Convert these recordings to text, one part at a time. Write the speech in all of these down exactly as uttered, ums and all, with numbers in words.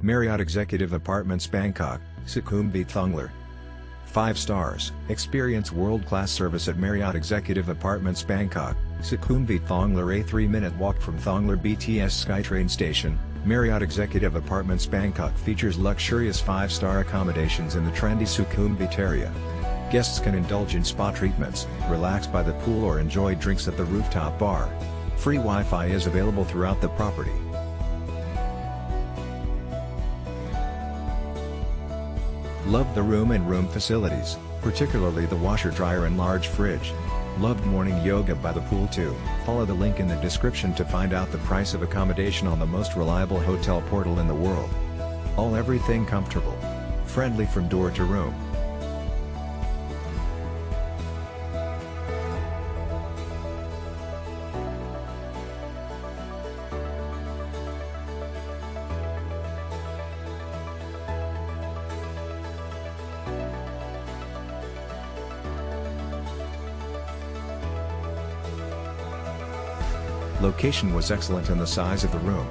Marriott Executive Apartments Bangkok, Sukhumvit Thonglar. five stars. Experience world-class service at Marriott Executive Apartments Bangkok, Sukhumvit Thonglar. A three minute walk from Thonglar B T S SkyTrain station, Marriott Executive Apartments Bangkok features luxurious five star accommodations in the trendy Sukhumvit area. Guests can indulge in spa treatments, relax by the pool or enjoy drinks at the rooftop bar. Free Wi-Fi is available throughout the property. Loved the room and room facilities, particularly the washer-dryer and large fridge. Loved morning yoga by the pool too. Follow the link in the description to find out the price of accommodation on the most reliable hotel portal in the world. All everything comfortable. Friendly from door to room. Location was excellent and the size of the room.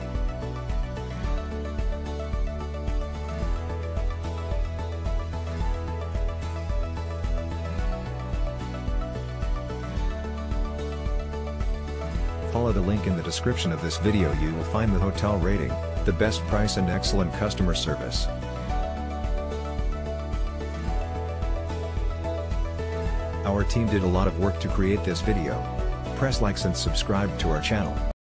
Follow the link in the description of this video. You will find the hotel rating, the best price and excellent customer service. Our team did a lot of work to create this video. Press likes and subscribe to our channel.